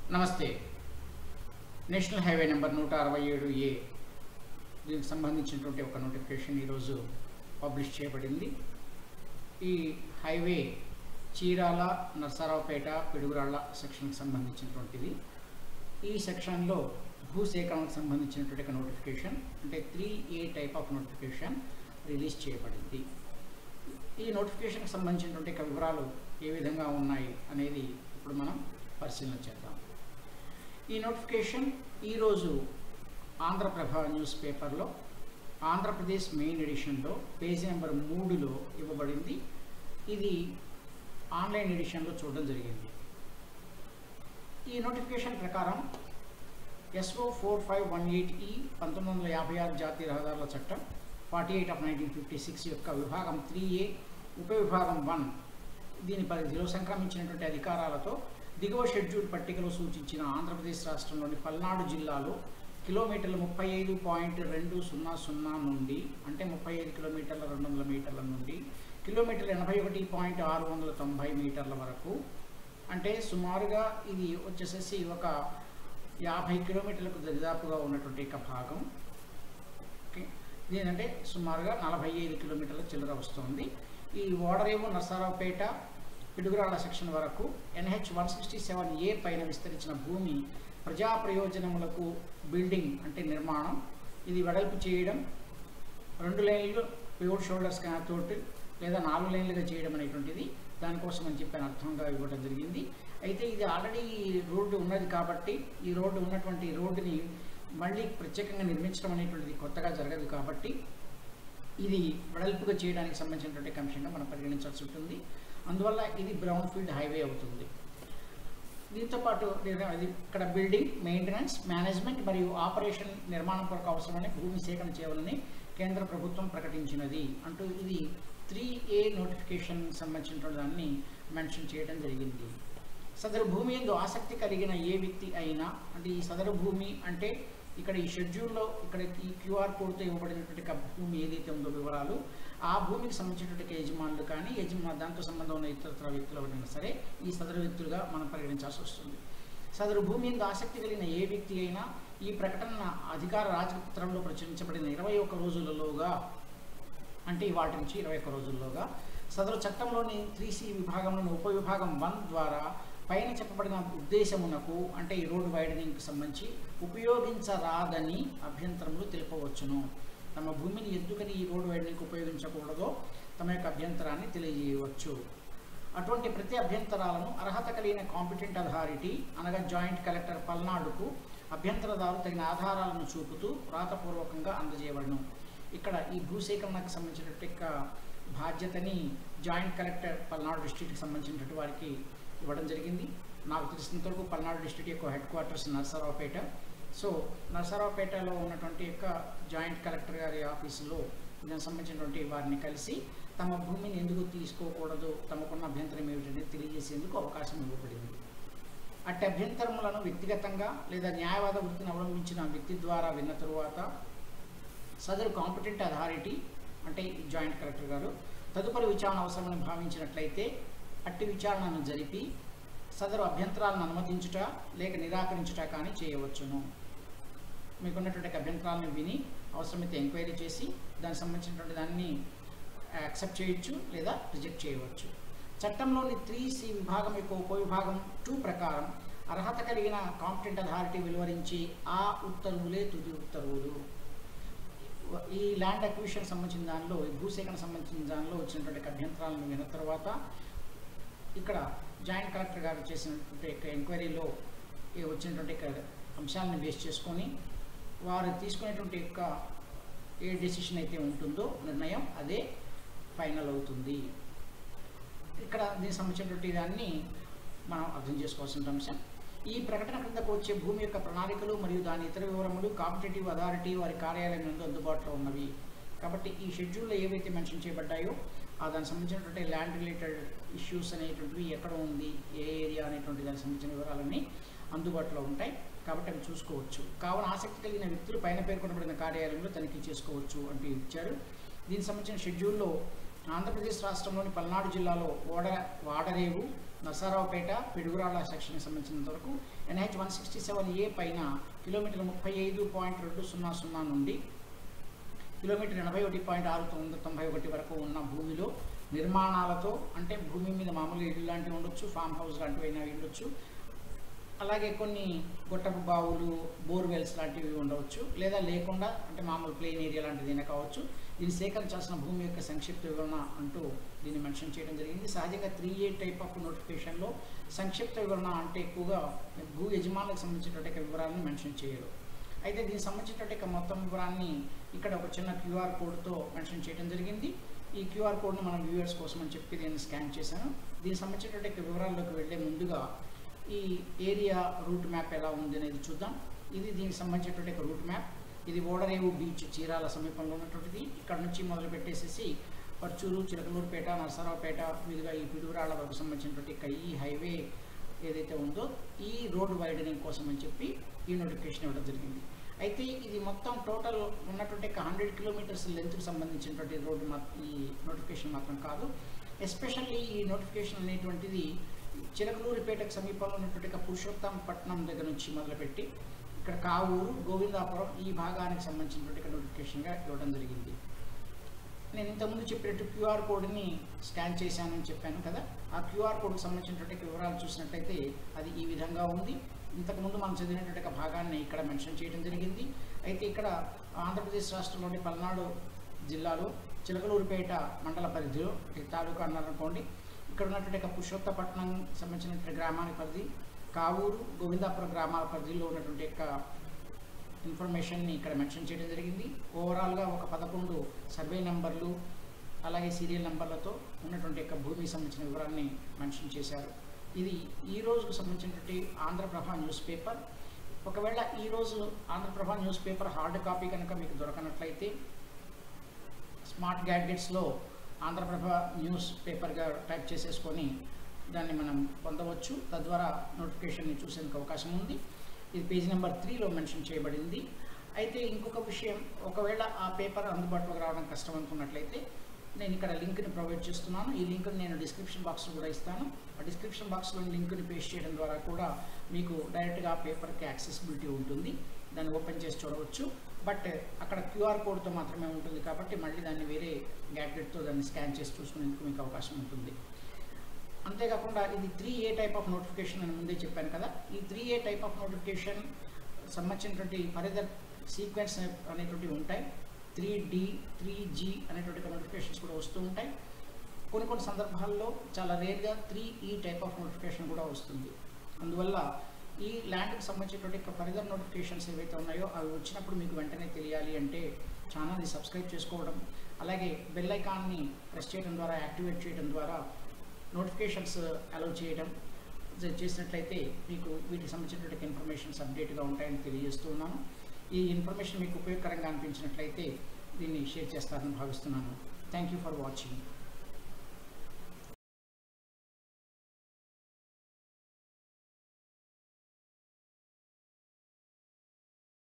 నమస్తే. National highway number 167A దీనికి సంబంధించినటువంటి ఒక నోటిఫికేషన్ ఈరోజు పబ్లిష్ చేయబడింది. ఈ హైవే చీరాల, నర్సారావుపేట, పిడుగురాళ్ళ సెక్షన్కి సంబంధించినటువంటిది. ఈ సెక్షన్లో భూసేకరణకు సంబంధించినటువంటి ఒక నోటిఫికేషన్, అంటే 3A type of notification release చేయబడింది. ఈ నోటిఫికేషన్కి సంబంధించినటువంటి వివరాలు ఏ విధంగా ఉన్నాయి అనేది ఇప్పుడు మనం పరిశీలన చేద్దాం. ఈ నోటిఫికేషన్ ఈరోజు ఆంధ్రప్రభ న్యూస్ పేపర్లో ఆంధ్రప్రదేశ్ మెయిన్ ఎడిషన్లో పేజీ నెంబర్ 3లో ఇవ్వబడింది. ఇది ఆన్లైన్ ఎడిషన్లో చూడడం జరిగింది. ఈ నోటిఫికేషన్ ప్రకారం SO 4518E 1956 జాతీయ రహదారుల చట్టం 48 of 1956 యొక్క విభాగం 3A ఉపవిభాగం 1 దీని పరిధిలో సంక్రమించినటువంటి అధికారాలతో దిగువ షెడ్యూల్ పట్టికలో సూచించిన ఆంధ్రప్రదేశ్ రాష్ట్రంలోని పల్నాడు జిల్లాలో కిలోమీటర్ల 35.200 నుండి, అంటే 35 కిలోమీటర్ల 200 మీటర్ల నుండి కిలోమీటర్ల 81.690 మీటర్ల వరకు, అంటే సుమారుగా ఇది వచ్చేసేసి ఒక 50 కిలోమీటర్లకు దరిదాపుగా ఉన్నటువంటి ఒక భాగం. ఓకే, దీనంటే సుమారుగా 45 కిలోమీటర్ల చిల్లర వస్తుంది. ఈ ఓడరేవు, నర్సారావుపేట, పిడుగురాళ్ళ సెక్షన్ వరకు NH 167A పైన విస్తరించిన భూమి ప్రజా ప్రయోజనములకు బిల్డింగ్ అంటే నిర్మాణం, ఇది వెడల్పు చేయడం, 2 లేన్లు పేవ్డ్ షోల్డర్స్ తోటి లేదా 4 లేన్లుగా చేయడం అనేటువంటిది దానికోసం అని చెప్పిన అర్థంగా ఇవ్వడం జరిగింది. అయితే ఇది ఆల్రెడీ రోడ్డు ఉన్నది కాబట్టి ఈ రోడ్డు ఉన్నటువంటి రోడ్డుని మళ్ళీ ప్రత్యేకంగా నిర్మించడం అనేటువంటిది కొత్తగా జరగదు కాబట్టి ఇది వెడల్పుగా చేయడానికి సంబంధించినటువంటి అంశంగా మనం పరిగణించాల్సి ఉంటుంది. అందువల్ల ఇది బ్రౌన్ ఫీల్డ్ హైవే అవుతుంది. దీంతోపాటు ఇక్కడ బిల్డింగ్, మెయింటెనెన్స్, మేనేజ్మెంట్ మరియు ఆపరేషన్ నిర్మాణం కొరకు అవసరమైన భూమి సేకరణ చేయాలని కేంద్ర ప్రభుత్వం ప్రకటించినది అంటూ ఇది 3A నోటిఫికేషన్ సంబంధించినటువంటి దాన్ని మెన్షన్ చేయడం జరిగింది. సదరు భూమి యందు ఆసక్తి కలిగిన ఏ వ్యక్తి అయినా, అంటే ఈ సదరు భూమి అంటే ఇక్కడ ఈ షెడ్యూల్లో ఇక్కడ ఈ QR కోడ్తో ఇవ్వబడినటువంటి భూమి ఏదైతే ఉందో వివరాలు, ఆ భూమికి సంబంధించినటువంటి యజమానులు కానీ దాంతో సంబంధం ఉన్న ఇతర వ్యక్తులు ఎవరైనా సరే ఈ సదరు వ్యక్తులుగా మనం పరిగణించాల్సి వస్తుంది. సదరు భూమి మీద ఆసక్తి కలిగిన ఏ వ్యక్తి అయినా ఈ ప్రకటన అధికార రాజపత్రంలో ప్రచురించబడిన 21 రోజులలోగా, అంటే వాటి నుంచి 21 రోజుల్లోగా సదరు చట్టంలోని 3C విభాగంలోని ఉపవిభాగం 1 ద్వారా పైన చెప్పబడిన ఉద్దేశమునకు, అంటే ఈ రోడ్డు వైడనింగ్కి సంబంధించి ఉపయోగించరాదని అభ్యంతరములు తెలుపవచ్చును. తమ భూమిని ఎందుకని ఈ రోడ్డు వైడనింగ్కి ఉపయోగించకూడదో తమ యొక్క అభ్యంతరాన్ని తెలియజేయవచ్చు. అటువంటి ప్రతి అభ్యంతరాలను అర్హత కలిగిన కాంపిటెంట్ అథారిటీ అనగా జాయింట్ కలెక్టర్ పల్నాడుకు అభ్యంతరదారు తగిన ఆధారాలను చూపుతూ వ్రాతపూర్వకంగా అందజేయబడను. ఇక్కడ ఈ భూసేకరణకు సంబంధించినటువంటి బాధ్యతని జాయింట్ కలెక్టర్ పల్నాడు డిస్ట్రిక్ట్కి సంబంధించినటువంటి వారికి ఇవ్వడం జరిగింది. నాకు తెలిసినంతవరకు పల్నాడు డిస్ట్రిక్ట్ యొక్క హెడ్ క్వార్టర్స్ నర్సారావుపేట. సో నర్సారావుపేటలో ఉన్నటువంటి యొక్క జాయింట్ కలెక్టర్ గారి ఆఫీసులో దానికి సంబంధించినటువంటి వారిని కలిసి తమ భూమిని ఎందుకు తీసుకోకూడదు, తమకున్న అభ్యంతరం ఏమిటనేది తెలియజేసేందుకు అవకాశం ఇవ్వబడింది. అట్టి అభ్యంతరములను వ్యక్తిగతంగా లేదా న్యాయవాద వృత్తిని అవలంబించిన వ్యక్తి ద్వారా విన్న తరువాత సదరు కాంపిటెంట్ అథారిటీ అంటే జాయింట్ కలెక్టర్ గారు తదుపరి విచారణ అవసరమని భావించినట్లయితే అట్టి విచారణను జరిపి సదరు అభ్యంతరాలను అనుమతించుట లేక నిరాకరించుట కానీ చేయవచ్చును. మీకున్నటువంటి అభ్యంతరాలను విని అవసరమైతే ఎంక్వైరీ చేసి దానికి సంబంధించినటువంటి దాన్ని యాక్సెప్ట్ చేయొచ్చు లేదా రిజెక్ట్ చేయవచ్చు. చట్టంలోని 3C విభాగం యొక్క ఉపవిభాగం 2 ప్రకారం అర్హత కలిగిన కాంపిటెంట్ అథారిటీ వెలువరించి ఆ ఉత్తర్వులే తుది ఉత్తర్వులు. ఈ ల్యాండ్ అక్విజిషన్ సంబంధించిన దానిలో, ఈ భూసేకరణ సంబంధించిన దానిలో వచ్చినటువంటి అభ్యంతరాలను విన్న తర్వాత ఇక్కడ జాయింట్ కలెక్టర్ గారు చేసినటువంటి ఎంక్వైరీలో వచ్చినటువంటి అంశాలను బేస్ చేసుకొని వారు తీసుకునేటువంటి యొక్క ఏ డెసిషన్ అయితే ఉంటుందో నిర్ణయం అదే ఫైనల్ అవుతుంది. ఇక్కడ దీనికి సంబంధించినటువంటి దాన్ని మనం అర్థం చేసుకోవాల్సిన అంశం. ఈ ప్రకటన క్రిందకు వచ్చే భూమి యొక్క ప్రణాళికలు మరియు దాని ఇతర వివరములు కాంపిటేటివ్ అథారిటీ వారి కార్యాలయం నందు అందుబాటులో ఉన్నవి. కాబట్టి ఈ షెడ్యూల్లో ఏవైతే మెన్షన్ చేయబడ్డాయో దానికి సంబంధించినటువంటి ల్యాండ్ రిలేటెడ్ ఇష్యూస్ అనేటువంటివి ఎక్కడ ఉంది, ఏ ఏరియా అనేటువంటి దానికి సంబంధించిన వివరాలన్నీ అందుబాటులో ఉంటాయి. కాబట్టి అవి చూసుకోవచ్చు. కావున ఆసక్తి కలిగిన వ్యక్తులు పైన పేర్కొనబడిన కార్యాలయంలో తనిఖీ చేసుకోవచ్చు అంటూ ఇచ్చారు. దీనికి సంబంధించిన షెడ్యూల్లో ఆంధ్రప్రదేశ్ రాష్ట్రంలోని పల్నాడు జిల్లాలో వాడరేవు, నరసరావుపేట పిడుగురాళ్ళ సెక్షన్కి సంబంధించినంత వరకు NH 167A పైన కిలోమీటర్ 35.200 నుండి కిలోమీటర్ 81.691 వరకు ఉన్న భూమిలో నిర్మాణాలతో, అంటే భూమి మీద మామూలుగా ఇల్లు లాంటివి ఉండొచ్చు, ఫామ్ హౌస్ లాంటివి అయినా ఉండొచ్చు, అలాగే కొన్ని గొట్టపు బావులు, బోర్వెల్స్ లాంటివి ఉండవచ్చు, లేదా లేకుండా అంటే మామూలు ప్లెయిన్ ఏరియా లాంటిది కావచ్చు. దీన్ని సేకరించాల్సిన భూమి యొక్క సంక్షిప్త వివరణ అంటూ దీన్ని మెన్షన్ చేయడం జరిగింది. సహజంగా 3A టైప్ ఆఫ్ నోటిఫికేషన్లో సంక్షిప్త వివరణ అంటే ఎక్కువగా భూ యజమానులకు సంబంధించినటువంటి వివరాలను మెన్షన్ చేయరు. అయితే దీనికి సంబంధించినటువంటి మొత్తం వివరాన్ని ఇక్కడ ఒక చిన్న QR కోడ్తో మెన్షన్ చేయడం జరిగింది. ఈ QR కోడ్ను మనం వ్యూవర్స్ కోసం అని చెప్పి దీన్ని స్కాన్ చేశాను. దీనికి సంబంధించినటువంటి వివరాల్లోకి వెళ్ళే ముందుగా ఈ ఏరియా రూట్ మ్యాప్ ఎలా ఉంది అనేది చూద్దాం. ఇది దీనికి సంబంధించినటువంటి రూట్ మ్యాప్. ఇది ఓడరేవు బీచ్ చీరాల సమీపంలో ఉన్నటువంటిది. ఇక్కడ నుంచి మొదలు పెట్టేసేసి పర్చూరు, చిలకలూరుపేట, నరసరావుపేట మీదుగా ఈ పిడుగురాళ్ళ వరకు సంబంధించినటువంటి ఈ హైవే ఏదైతే ఉందో ఈ రోడ్ వైడనింగ్ కోసం అని చెప్పి ఈ నోటిఫికేషన్ ఇవ్వడం జరిగింది. అయితే ఇది మొత్తం టోటల్ ఉన్నటువంటి 100 కిలోమీటర్స్ లెంత్కి సంబంధించినటువంటి రోడ్డు ఈ నోటిఫికేషన్ మాత్రం కాదు. ఎస్పెషల్లీ ఈ నోటిఫికేషన్ అనేటువంటిది చిలకలూరిపేటకు సమీపంలో ఉన్నటువంటి పురుషోత్తంపట్నం దగ్గర నుంచి మొదలుపెట్టి ఇక్కడ కావూరు, గోవిందాపురం ఈ భాగానికి సంబంధించినటువంటి నోటిఫికేషన్గా ఇవ్వడం జరిగింది. నేను ఇంతకుముందు చెప్పినట్టు QR కోడ్ని స్కాన్ చేశానని చెప్పాను కదా, ఆ QR కోడ్కి సంబంధించినటువంటి వివరాలు చూసినట్లయితే అది ఈ విధంగా ఉంది. ఇంతకుముందు మనం చదివినటువంటి భాగాన్ని ఇక్కడ మెన్షన్ చేయడం జరిగింది. అయితే ఇక్కడ ఆంధ్రప్రదేశ్ రాష్ట్రంలోని పల్నాడు జిల్లాలో చిలకలూరుపేట మండల పరిధిలో తాలూకా అన్నారనుకోండి, ఇక్కడ ఉన్నటువంటి పురుషోత్తపట్నం సంబంధించినటువంటి గ్రామానికి పరిధి, కావూరు, గోవిందాపురం గ్రామాల పరిధిలో ఉన్నటువంటి ఇన్ఫర్మేషన్ని ఇక్కడ మెన్షన్ చేయడం జరిగింది. ఓవరాల్గా ఒక 11 సర్వే నెంబర్లు అలాగే సీరియల్ నెంబర్లతో ఉన్నటువంటి భూమికి సంబంధించిన వివరాన్ని మెన్షన్ చేశారు. ఇది ఈ రోజుకు సంబంధించినటువంటి ఆంధ్రప్రభ న్యూస్ పేపర్. ఒకవేళ ఈరోజు Andhraprabha news paper hard copy కనుక మీకు దొరకనట్లయితే స్మార్ట్ గ్యాడ్గెట్స్లో ఆంధ్రప్రభ న్యూస్ పేపర్గా టైప్ చేసేసుకొని దాన్ని మనం పొందవచ్చు. తద్వారా నోటిఫికేషన్ని చూసేందుకు అవకాశం ఉంది. ఇది పేజ్ నెంబర్ 3లో మెన్షన్ చేయబడింది. అయితే ఇంకొక విషయం, ఒకవేళ ఆ పేపర్ అందుబాటులోకి రావడం కష్టం అనుకున్నట్లయితే నేను ఇక్కడ లింక్ని ప్రొవైడ్ చేస్తున్నాను. ఈ లింక్ని నేను డిస్క్రిప్షన్ బాక్స్లో కూడా ఇస్తాను. ఆ డిస్క్రిప్షన్ బాక్స్లో లింక్ని పేస్ట్ చేయడం ద్వారా కూడా మీకు డైరెక్ట్గా ఆ పేపర్కి యాక్సెసిబిలిటీ ఉంటుంది. దాన్ని ఓపెన్ చేసి చూడవచ్చు. బట్ అక్కడ QR కోడ్తో మాత్రమే ఉంటుంది కాబట్టి మళ్ళీ దాన్ని వేరే గ్యాడ్జెట్తో దాన్ని స్కాన్ చేసి చూసుకునేందుకు మీకు అవకాశం ఉంటుంది. అంతేకాకుండా ఇది 3A టైప్ ఆఫ్ నోటిఫికేషన్ అని ముందే చెప్పాను కదా. ఈ 3A టైప్ ఆఫ్ నోటిఫికేషన్ సంబంధించినటువంటి ఫర్దర్ సీక్వెన్స్ అనేటువంటివి ఉంటాయి. 3D, 3G అనేటువంటి నోటిఫికేషన్స్ కూడా వస్తూ ఉంటాయి. కొన్ని సందర్భాల్లో చాలా రేర్గా 3E టైప్ ఆఫ్ నోటిఫికేషన్ కూడా వస్తుంది. అందువల్ల ఈ ల్యాండ్కి సంబంధించినటువంటి ఫర్దర్ నోటిఫికేషన్స్ ఏవైతే ఉన్నాయో అవి వచ్చినప్పుడు మీకు వెంటనే తెలియాలి అంటే ఛానల్ని సబ్స్క్రైబ్ చేసుకోవడం, అలాగే బెల్ ఐకాన్ని ప్రెస్ చేయడం ద్వారా యాక్టివేట్ చేయడం ద్వారా నోటిఫికేషన్స్ అలౌ చేయడం చేసినట్లయితే మీకు వీటికి సంబంధించినటువంటి ఇన్ఫర్మేషన్స్ అప్డేట్గా ఉంటాయని తెలియజేస్తూ ఉన్నాను. ఈ ఇన్ఫర్మేషన్ మీకు ఉపయోగకరంగా అనిపించినట్లయితే దీన్ని షేర్ చేస్తారని భావిస్తున్నాను. Thank you for watching.